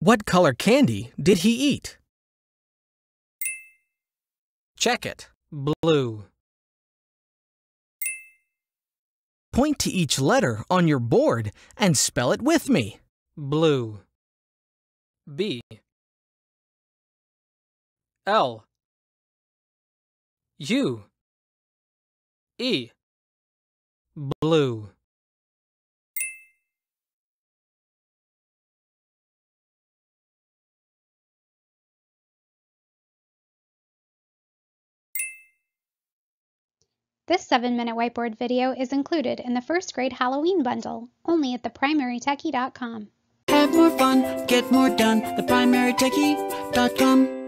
What color candy did he eat? Check it. Blue. Point to each letter on your board and spell it with me. Blue. B. L. U. E. Blue. This 7-minute whiteboard video is included in the first grade Halloween bundle, only at theprimarytechie.com. Have more fun, get more done, theprimarytechie.com.